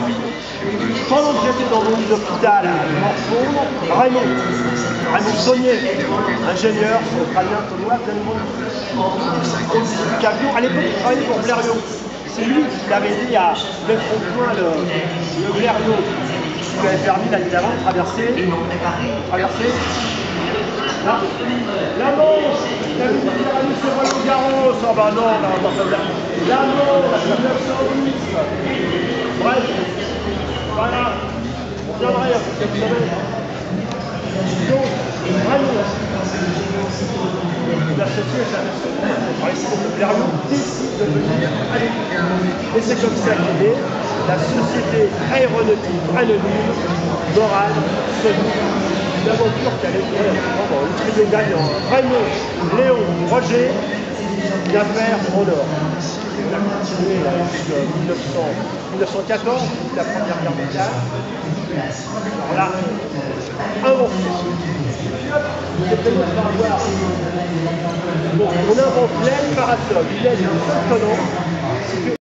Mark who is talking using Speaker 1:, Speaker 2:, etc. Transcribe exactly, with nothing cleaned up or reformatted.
Speaker 1: Pendant que j'étais dans mon lit d'hôpital à Morfondre, Raymond, Raymond Saunier, ingénieur australien tonois, du camion, à l'époque il travaillait pour Blériot. C'est lui qui l'avait aidé à mettre au point le, le Blériot, qui lui avait permis là, évidemment de traverser, traverser là, la Manche, la Méditerranée, c'est Roland Garros, oh bah non, non, non, non, la Manche, la neuf cent dix, bref, voilà, on viendrait cette semaine. Donc, vraiment, l'associé, par exemple, le Blériot décide de venir à l'équipe. Et c'est comme ça qu'est née la Société Aéronautique Anonyme Morane Sony. Une aventure qui allait durer vraiment le trio gagnant. Raymond, Léon, Roger, une affaire en or. On a continué jusqu'en mille neuf cent quatorze, la Première Guerre mondiale. Alors là, invention. Bon, on invente l'aile parasol. L'aile est étonnante.